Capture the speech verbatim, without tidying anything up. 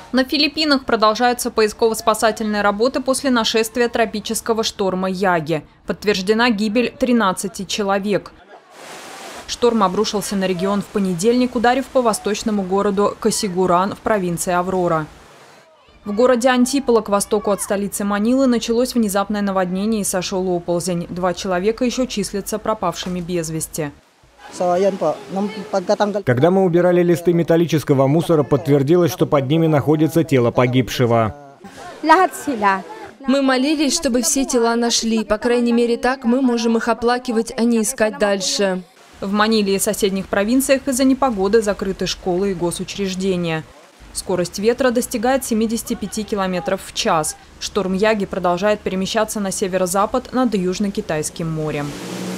На Филиппинах продолжаются поисково-спасательные работы после нашествия тропического шторма Яги. Подтверждена гибель тринадцати человек. Шторм обрушился на регион в понедельник, ударив по восточному городу Касигуран в провинции Аврора. В городе Антиполо, к востоку от столицы Манилы, началось внезапное наводнение и сошел оползень. Два человека еще числятся пропавшими без вести. Когда мы убирали листы металлического мусора, подтвердилось, что под ними находится тело погибшего. Мы молились, чтобы все тела нашли. По крайней мере, так мы можем их оплакивать, а не искать дальше. В Маниле и соседних провинциях из-за непогоды закрыты школы и госучреждения. Скорость ветра достигает семидесяти пяти километров в час. Шторм Яги продолжает перемещаться на северо-запад над Южно-Китайским морем.